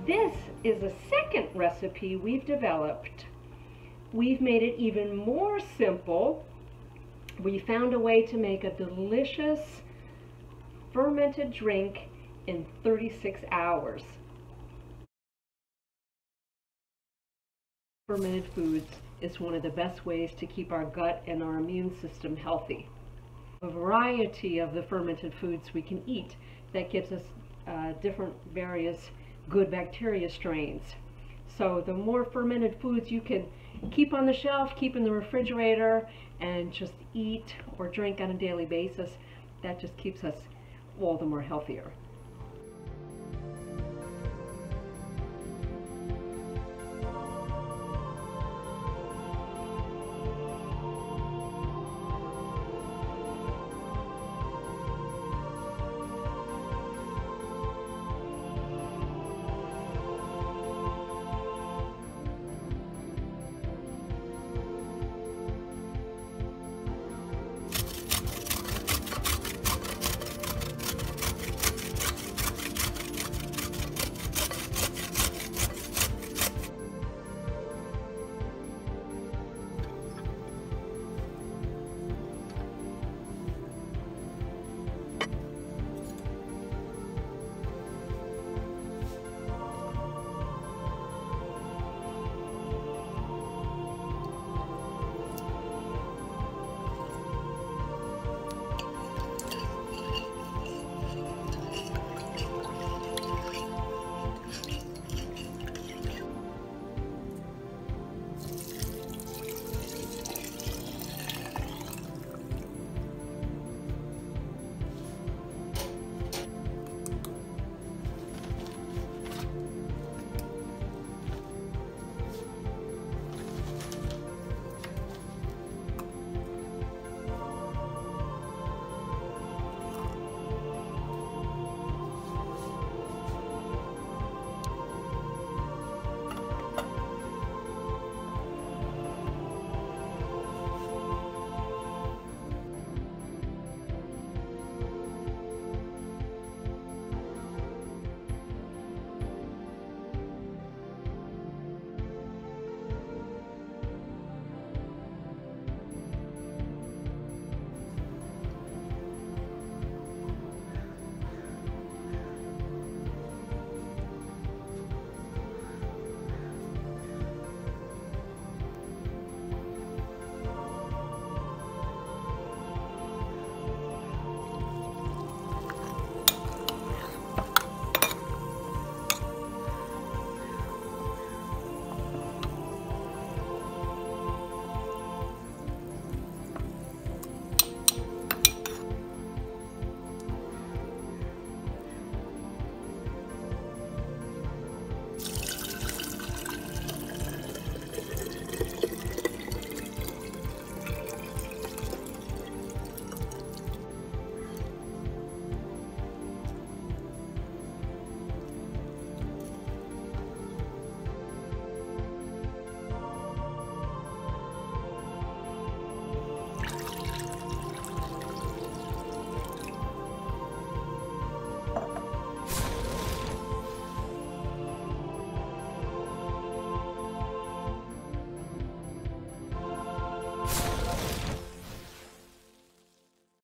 This is a second recipe we've developed. We've made it even more simple. We found a way to make a delicious fermented drink in 36 hours. Fermented foods is one of the best ways to keep our gut and our immune system healthy. A variety of the fermented foods we can eat that gives us different various good bacteria strains. So the more fermented foods you can keep on the shelf, keep in the refrigerator, and just eat or drink on a daily basis, that just keeps us all the more healthier.